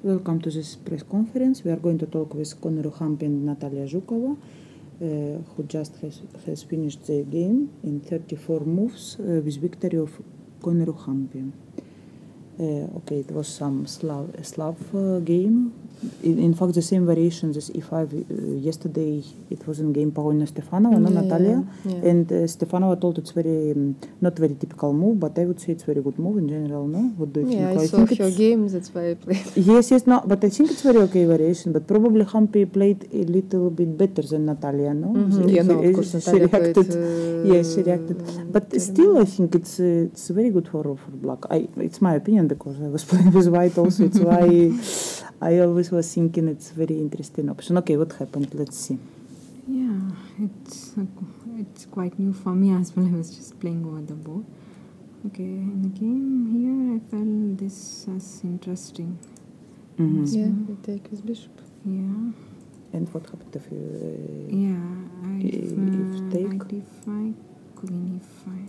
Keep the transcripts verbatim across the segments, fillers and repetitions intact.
welcome to this press conference. We are going to talk with Conor Rukhampi and Natalia Zhukova, uh, who just has, has finished their game in thirty-four moves uh, with victory of Conor Rukhampi. Uh, okay, it was some Slav, Slav uh, game. In, in fact, the same variation as E five uh, yesterday. It was in game Paulina Stefanova, no, yeah, Natalia, yeah, yeah. and uh, Stefanova told it's very um, not very typical move, but I would say it's very good move in general. No, what do you yeah, think? I, I saw think her game. That's why I played. Yes, yes, no, but I think it's very okay variation. But probably Hampi played a little bit better than Natalia, no? Mm-hmm. She, yeah, no, she, of course, she Natalia reacted. Played, uh, yes, she reacted. But terrible. Still, I think it's uh, it's very good for for black. I, it's my opinion because I was playing with white also. It's why I always was thinking it's very interesting option. Okay, what happened? Let's see. Yeah, it's uh, it's quite new for me as well. I was just playing over the board. Okay, in the game here, I felt this as interesting. Mm-hmm. Yeah, we take his bishop. Yeah. And what happened if you? Uh, yeah, I if, uh, if take knight e five, queen e five,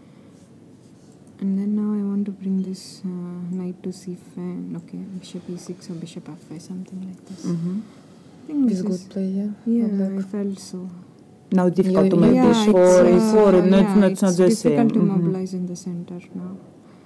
and then now I want to bring this uh, knight to c five. Okay, bishop e six or bishop f five, something like this. Mm-hmm. I think He's this a good is, player. Yeah, I felt so. Now difficult Yeah, to make yeah, this it's, for uh, e four, and yeah, not, not, it's not the same. difficult to Mm-hmm. mobilize in the center now.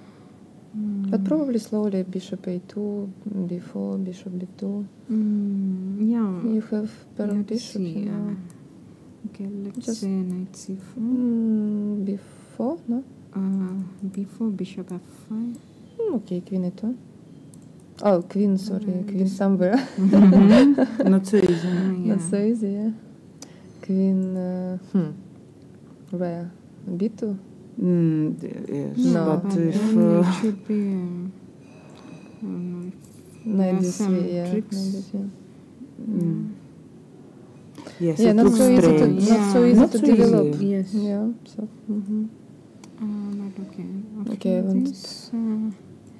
Mm. But probably slowly bishop a two, b four, bishop b two. Mm, yeah. You have pair You of have to bishops. see, You know. yeah. Okay, let's Just- say knight c four. Mm, b four, no? Uh, b four, bishop f five. Mm, okay, queen e two. Oh, queen, sorry, Mm, queen this- somewhere. Mm-hmm. Not so easy. Uh, yeah. Not so easy, yeah. Queen, uh, hmm. Where? b two? Mm, yes, No, but but if then uh, it should be. Um, I don't know if Knight there are d some three, yeah. tricks. Knight d three. mm, yes, Yeah, it not looks so easy to, strange. not so Yeah. easy Not to so develop. easy. Yes. Yeah, so, mm-hmm. Uh, but okay. After Okay, I want this. Uh,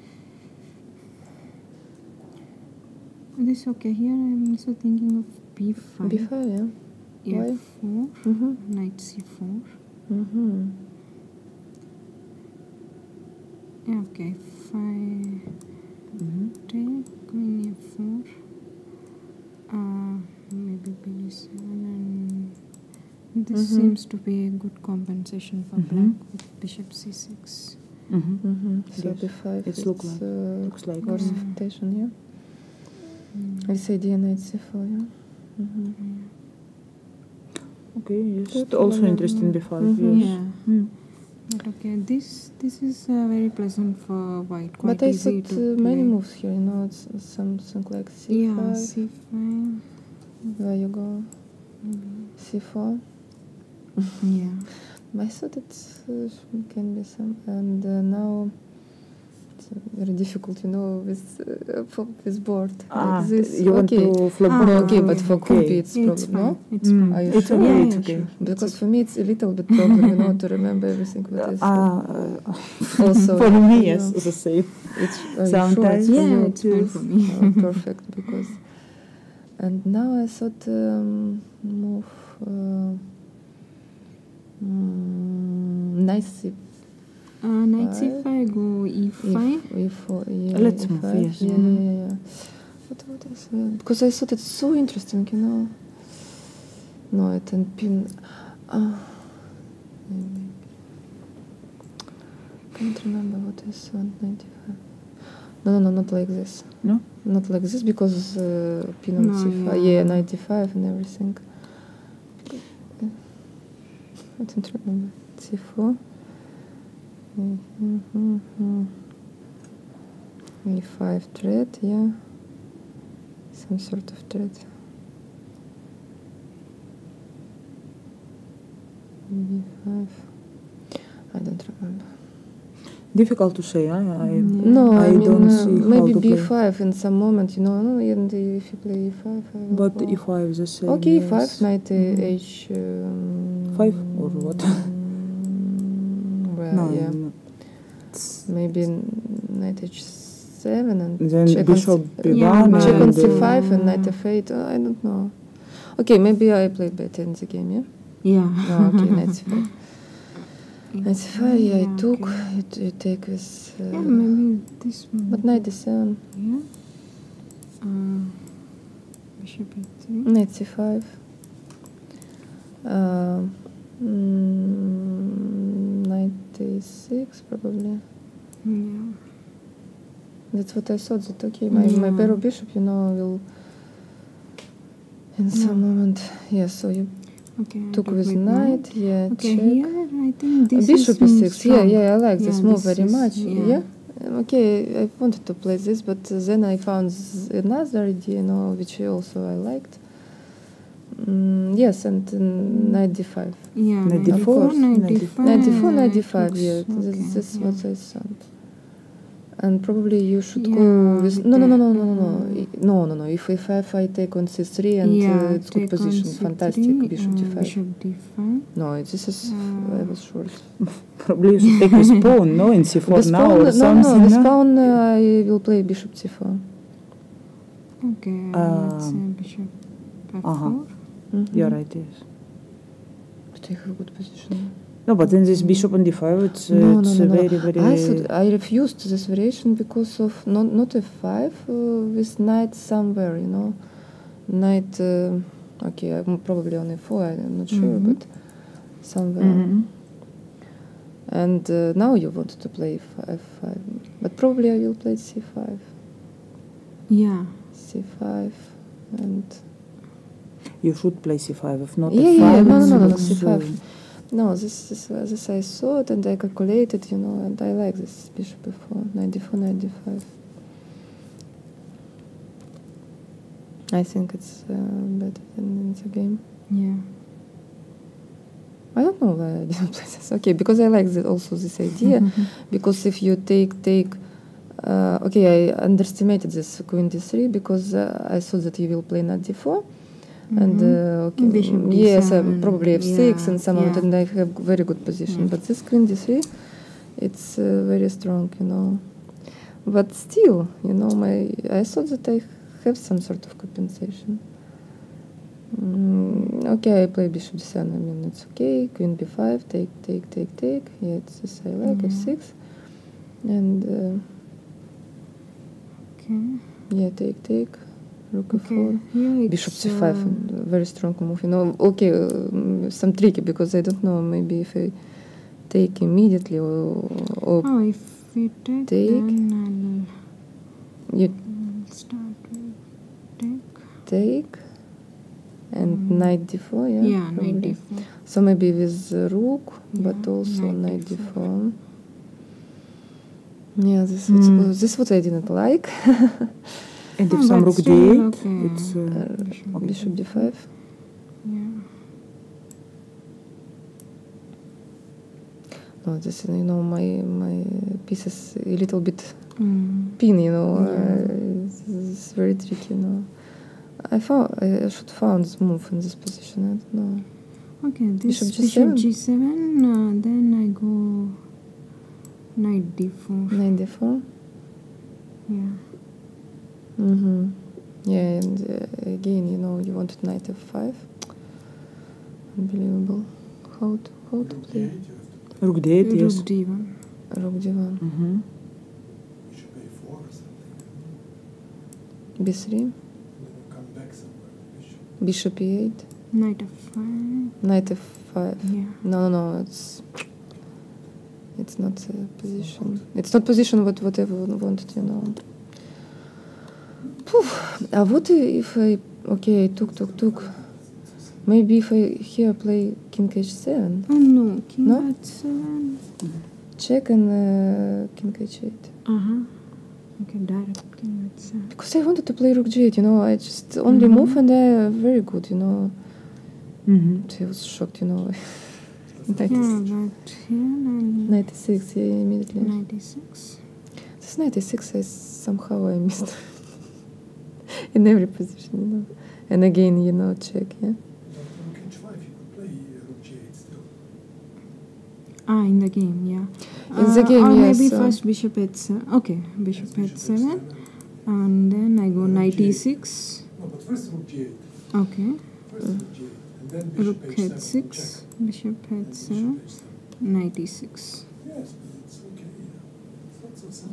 this okay. Here I'm also thinking of b five. b five, yeah. Why? f four. Mm-hmm. Knight c four. Mm-hmm. Yeah, okay. five. Mm-hmm. Take queen e four. Uh, maybe b seven, and this Mhm. seems to be a good compensation for Mhm. black with bishop c six. Mm-hmm. Mm-hmm. So Yes. b five, It's it's, look like- uh, looks like- versification, yeah. Mm. I say d knight c four, yeah. Mm-hmm. Okay, yes. Good, Also yeah. interesting b five. Mhm. Yes. Yeah. Mm. But okay, this this is uh, very pleasant for white. Quite But I easy thought to uh, many play. moves here, you know, it's something like c Yeah, five. c five. Where you go? Mm. c four. Yeah. I thought it uh, can be some, and uh, now it's uh, very difficult, you know, with uh, for this board Ah, like this. you want okay. to flip Ah, No, board? okay, but for Okay. Kumpi it's It's problem, fine. no? It's Mm. fine. Are you It's sure? okay, Yeah, it's yeah, okay. sure. Because for me it's a little bit problem, you know, to remember everything what is. Ah, uh, Also, for me, you yes, know, the same. It's are you Sometimes. sure it's for Yeah, you? it's fine for me. Oh, perfect, because and now I thought um, move uh, mm, nice c Uh, knight c Five. five, go e five. e four, yeah, Let's e move, five, yes. yeah, yeah, yeah, yeah. What, what is uh, because I thought it's so interesting, you know. No, it and pin. Uh, maybe. Can't remember what I saw on ninety-five. No, no, no, not like this. No? Not like this because uh, pin on No, c five, yeah. yeah, ninety-five and everything. I don't remember. c four. Mm-hmm. e five thread, yeah. Some sort of thread. b five. I don't remember. Difficult to say. I, I, No, I, I mean, don't uh, see how maybe to b play. five in some moment, you know, no, and if you play e five, I will But go. e five the same. Okay, e five, yes. knight uh, Mhm. h. Um, Five or what? Well, No, yeah. no. Maybe knight h seven and Then check bishop on, b one. Yeah, but- check on and, c five uh, and knight f eight. Oh, I don't know. Okay, maybe I played better in the game, yeah? Yeah. No, okay, knight c five. Knight c five, yeah, I Yeah, took. okay. You, you take with. Uh, Yeah, maybe this one. but knight d seven. Yeah. Uh, bishop h three. Knight c five. Uh, mm, knight a six probably. Yeah. That's what I thought. That okay, my my Yeah. pair of bishop, you know, will in some Yeah. moment. Yeah. So you Okay. I took took with with knight. Yeah. Okay, check. here I think this Bishop is e mm, six. Yeah, strong. yeah. I like this Yeah, move this very is- much. yeah. Yeah. Um, Okay, I wanted to play this, but uh, then I found z- another idea, you know, which I also I liked. Mm, yes, and uh, knight d five. Yeah, Knight knight d four, d four, knight knight d d five. Knight d four, knight d it five. looks Yeah, this, okay, this is yeah. what I thought. And probably you should Yeah, go with with no, no, no, no, that, no, no, no, uh, I- no, no, no. If if I, if I take on c three and Yeah, uh, it's good take on position, c three, fantastic. Bishop d uh, five. Bishop d five. No, it- this is Uh, I was short. Probably you should take with pawn, no, in c four With now pawn, or no, something. no, with no? pawn uh, I will play bishop c four. Okay, let's say Um, bishop f four. uh-huh. Mhm. You're right, yes. But I have good position. No, but then this bishop on d five, it's, uh, No, it's no, no, no. very, very... I thought I refused this variation because of not not f five uh, with knight somewhere, you know, knight. Uh, okay, I'm probably on f four. I'm not sure, Mhm. but somewhere. Mhm. And uh, now you wanted to play f five, but probably I will play c five, Yeah. c five, and You should play c five, if not yeah, f yeah, five. no, no, it's no, no, no, looks, c five. uh, No, this is uh, this I thought and I calculated, you know, and I like this bishop f four, knight d four, knight d five. I think it's uh, better than in the game. Yeah. I don't know why I didn't play this. Okay, because I like the, also this idea. Because if you take take, uh, okay, I underestimated this queen d three because uh, I thought that you will play knight d four. And Mhm. uh, okay, Bishop mm, d yes, um, seven, probably f six yeah, and some of it, yeah. and I have very good position. Yeah. But this queen d three, it's uh, very strong, you know. But still, you know, my I thought that I have some sort of compensation. Mm, okay, I play bishop d seven. I mean, it's okay. Queen b five, take, take, take, take. Yeah, it's this I like Mhm. f six, and uh, Okay. yeah, take, take. Rook f four. Okay. Here it's, Bishop c five, uh, and a very strong move. You know, okay, uh, some tricky because I don't know. Maybe if I take immediately or, or Oh, if we take, Take. then you I'll start with take. take, and Mm. knight d four. Yeah, Yeah, knight probably. d four. So maybe with uh, rook, but Yeah, also knight knight d d four. Yeah, this is Mm. this is what I didn't like. And if Oh, some but rook d still, eight, okay. it's... Uh, Uh, Bishop bishop d five. Yeah. No, this you know my my piece is a little bit Mm. pin, you know. Yeah. Uh, it's, it's very tricky, you know. I found I should found this move in this position. I don't know. Okay, this Bishop bishop g seven? g seven, uh, then I go knight d four. Knight d four. Yeah. Mm-hmm. Yeah, and uh, again, you know, you wanted knight f five. Unbelievable. How to how to play? rook d eight, yes. Rook d one. Rook d one. Mhm. Bishop a four or something. b three. And then you come back somewhere. Bishop. Bishop e eight. Knight f five. Knight f five. Yeah. No, no, no. It's it's not a position. It's not position what what I would wanted, you know. Phew. Uh, what if I okay? I took, took, took. Maybe if I here play king h seven, Oh no, king No? h seven. check and uh, king h eight. Uh huh. Okay, direct king h seven. Because I wanted to play rook g eight, you know. I just only Mhm. move and they are very good, you know. Mhm. I was shocked, you know. Yeah, but here then ninety-six, yeah, immediately. ninety-six. This ninety-six, I somehow I missed in every position, you know. And again, you know, check, yeah. But rook h five, you could play uh, rook g eight still. Ah, in the game, yeah. In the Uh, game, or yes, maybe uh, first bishop h seven. Okay, bishop Yes, h seven, and then I go Rook knight g eight. e six. No, but first rook g eight. Okay, First rook g eight. And then bishop rook h seven. h six, check. bishop And h seven, bishop h seven. knight e six. Yes, but it's okay. Yeah. It's not so simple.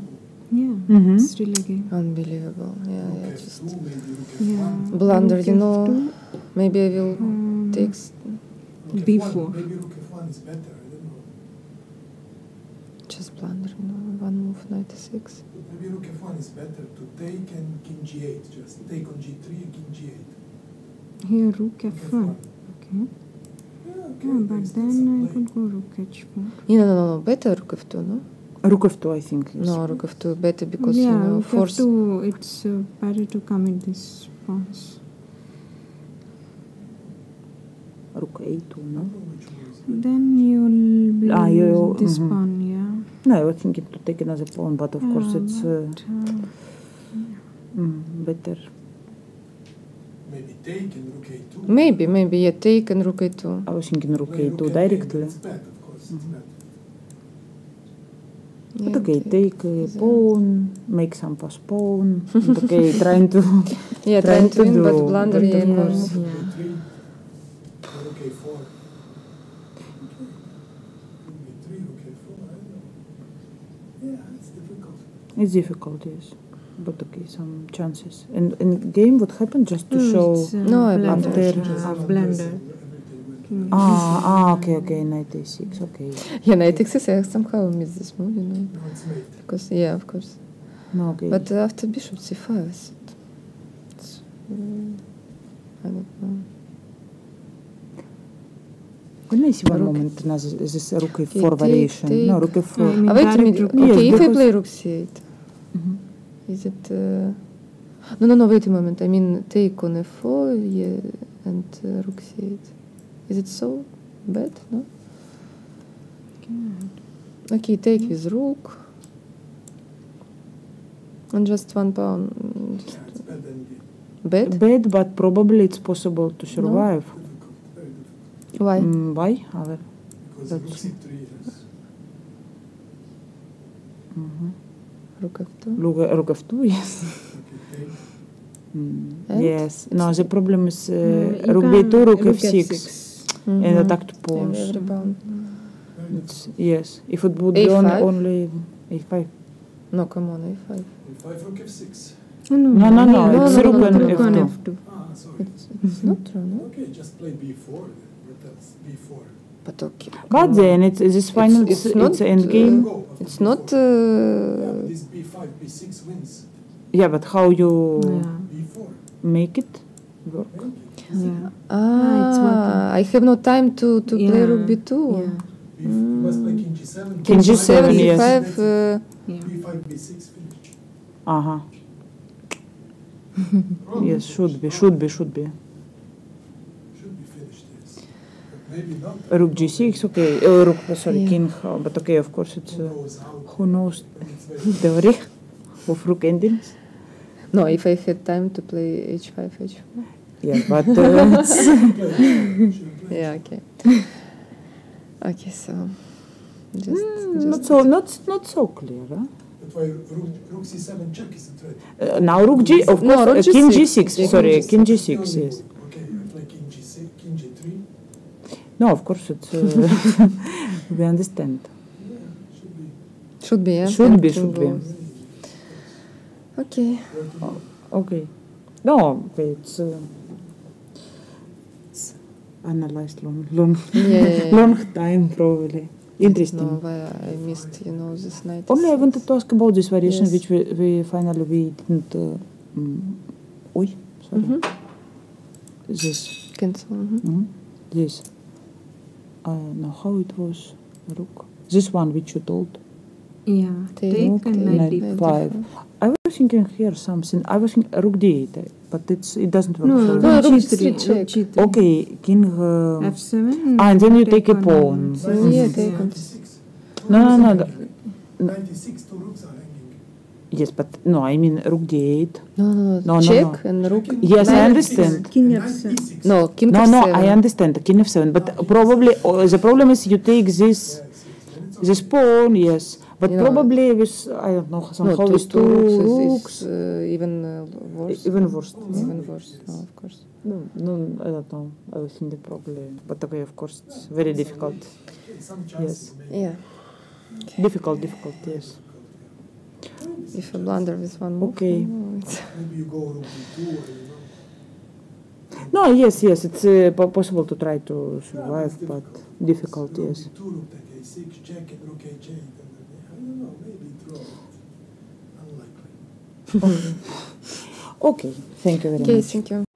Yeah, Mhm. still a game. Unbelievable. Yeah, Rook yeah. F Just two, maybe Rook F Yeah. one. blunder, Rook you know. F two. Maybe I will Um, take. s- Rook B F one, four. maybe Rook F one is better, I don't know. Just blunder, you know. One move, ninety-six. But maybe Rook F one is better to take and King G eight, just take on G three and King G eight. Here Rook Rook F one. Okay. Yeah, okay. Yeah, there but is still then some I play. could go Rook H four. Yeah, no, no, no. Better Rook F two, no? Rook F two, I think. Is. No, Rook F two better because, yeah, you know, Rook force. F two, it's uh, better to commit these pawns. Rook A two, I no? don't know which one is better. Then you'll be Ah, you- this mhm. pawn, yeah. No, I was thinking to take another pawn, but of course Ah, it's uh, but, uh, mm, better. Maybe take and Rook A two. Maybe, maybe, yeah, take and Rook A two. I was thinking Rook Play A two Rook A, directly. It's bad, of course, it's bad. But Yeah, okay, take a is a- pawn, make some pass pawn. And okay, trying to. Yeah, trying trying to to win, do, but blunder, but yeah, of you know. course. Rook Yeah. A three, or Rook A four. Okay. Rook A three, Rook A four, I don't know. Yeah, it's difficult. It's difficult, yes. But okay, some chances. And in game, what happened? Just to no, show. it's, uh, No, I blunder. blundered. Uh, Just blunder. everything went King Ah, ah, okay, okay, ninety-six, okay. Yeah, knight X six, I somehow missed this move, you know. No, it's mate. Because, yeah, of course. No, okay. But uh, after bishop c five, it's, it's, mm, I don't know. Can I see one Rook- moment another this rook Okay, F four take, variation? take. No, rook F four. I mean, Ah, wait a direct minute. rook- Okay, Yes, if I because- play rook c eight, Mhm. is it... Uh, no, no, no, wait a moment. I mean, take on f four, yeah, and uh, rook c eight. Is it so bad, no? Okay, take with rook. And just one pawn. mm, Yeah, it's bad ending. Bad? Bad, but probably it's possible to survive. Difficult, very difficult. Why? Mm, why? Other. Because That's- Rook C three is. Mhm. Rook f two. Rook, rook F two, yes. Okay, take. Mm, And? yes. No, the problem is uh, Uh, you rook can- B two, rook rook F six, F six. and Mhm. attack to Yeah, pawns. every pawn. Very It's, difficult. yes, if it would be A only, five? only A five. No, come on, a five. A five, Rook F six. No, no, No, no, no, it's no, rook no, on rook on F two. F two. Ah, sorry. It's, it's not true, no? Okay, just play B four. then, But that's B four. But okay. But come on. then it's this final. it's It's, not, it's end uh, game. Go after It's B four. not... Yeah, Uh, but this B five, B six wins. Yeah, but how you Yeah. B four. make it work? Make it. Yeah. ah, it's working. I have no time to, to play Yeah. rook b two. Yeah. B f- you must play King G seven. King G seven, c yes. five, That's uh, Yeah. B five, B six finish. Uh huh. Probably Yes, should be, finished. should be, should be. Should be finished, yes. But maybe not. Rook G six, okay. Uh, rook, sorry, Yeah. king. uh, But okay, of course, it's Who uh, knows how? who knows But it's very theory of rook endings. no, if I had time to play h five, h four. Yeah, but uh, it's, Should play. Should play. Yeah, okay. Okay, so just, mm, not just so not not so clear. Huh? But why Rook, Rook C seven check is a threat? Uh, now rook G, of No, course, rook uh, G king six. G six. Yeah, Sorry, king king G That's the six. only Yes. move. Okay, I play King G six, King G three. No, of course, it's uh, we understand. Yeah, should be. should be, yeah. Should be, King should be. goes. Okay. Where to go? Okay. No, okay, it's, uh, it's analyzed long, long, Yeah, yeah, yeah. long time probably. Interesting. No, why I missed, you know, this night. Only I wanted to ask about this variation, Yes. which we, we finally we didn't. Uh, mm, oi, sorry. Mm-hmm. This. Cancel. Mm-hmm. mhm, This. I don't know how it was. Rook. This one which you told. Yeah. Take, Take Rook and and knight knight d four. five. I was thinking here something. I was thinking rook d eight, uh, but it's it doesn't work. No, for No, me. rook rook g three. G three Rook g three. Okay, king. Uh, F seven. Ah, and then you take a pawn. on- So, yeah, take yeah. on. ninety-six. No, no, no, the- ninety-six, two rooks are hanging. yes, but no, I mean rook d eight. No, no, No, no, check no. and rook. Yes, I Knight- understand. King Knight F seven. E six. No, king No, F no, seven. I understand. King f seven, but probably uh, the problem is you take this Yes, yes. Then it's okay. this pawn, yes, but You know, probably with I don't know No, somehow two, with two two rooks is, rooks, is uh, even uh, worse. even worse. Even worse. No, of course. No, no, I don't know. I was thinking probably, but okay, of course, it's very difficult. Okay, some chances maybe. Yeah. Difficult, difficult, yes. It's if a I blunder with one move, Okay. oh, it's Maybe you go rook b two, or you know. No, yes, yes, it's uh, po- possible to try to Yeah, survive, it's but difficult. difficult, yes. Rook b two, rook take a six, check, and rook h eight. And then, I don't know, maybe throw it. Unlikely. Okay, thank you very okay. much. Thank you.